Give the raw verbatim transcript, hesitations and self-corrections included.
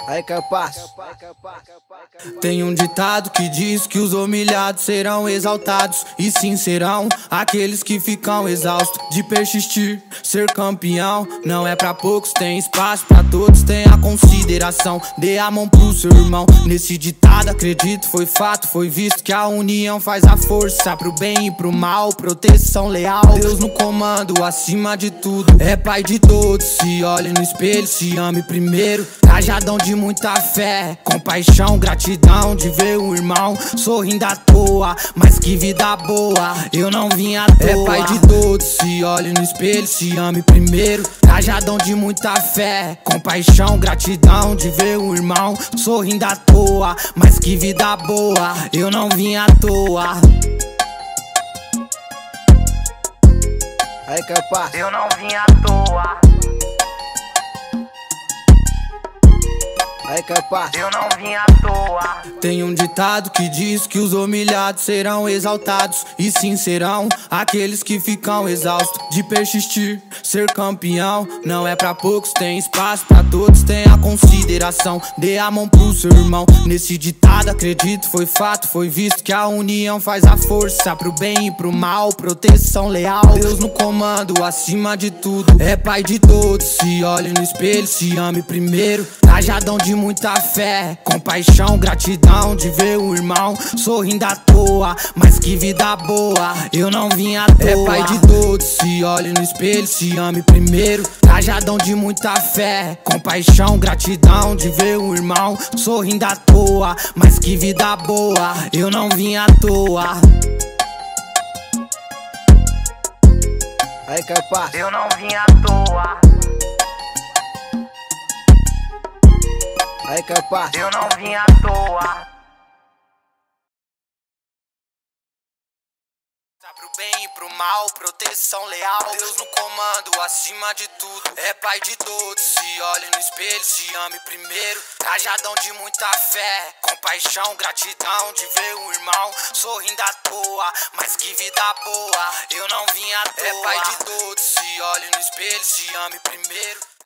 Aí, capaz. Tem um ditado que diz que os humilhados serão exaltados, e sim serão aqueles que ficam exaustos de persistir. Ser campeão não é pra poucos, tem espaço pra todos, tenha consideração, dê a mão pro seu irmão. Nesse ditado acredito, foi fato, foi visto que a união faz a força, pro bem e pro mal, proteção leal. Deus no comando, acima de tudo, é pai de todos. Se olhe no espelho, se ame primeiro, cajadão de muita fé, compaixão, gratidão de ver o irmão sorrindo à toa. Mas que vida boa, eu não vim à toa. É pai de todos, se olhe no espelho, se ame primeiro, cajadão de muita fé, compaixão, gratidão de ver o irmão sorrindo à toa. Mas que vida boa, eu não vim à toa. Aí, capaz. Eu não vim à toa. Aí, capaz. Eu não vim à toa. Tem um ditado que diz que os humilhados serão exaltados, e sim serão aqueles que ficam exaustos de persistir. Ser campeão não é pra poucos, tem espaço pra todos, tenha consideração, dê a mão pro seu irmão. Nesse ditado acredito, foi fato, foi visto que a união faz a força, pro bem e pro mal, proteção leal. Deus no comando, acima de tudo, é pai de todos. Se olhe no espelho, se ame primeiro, cajadão de muita fé, compaixão, gratidão de ver o irmão sorrindo à toa. Mas que vida boa, eu não vim à toa. É pai de todos, se olhe no espelho, se ame primeiro, cajadão de muita fé, compaixão, gratidão de ver o irmão sorrindo à toa. Mas que vida boa, eu não vim à toa. Aí, capaz. Eu não vim à toa. Aí, capaz. Eu não vim à toa. Tá pro bem e pro mal, proteção leal. Deus no comando, acima de tudo, é pai de todos. Se olhe no espelho, se ame primeiro, cajadão de muita fé, compaixão, gratidão de ver o irmão sorrindo à toa. Mas que vida boa, eu não vim à toa. É pai de todos, se olhe no espelho, se ame primeiro,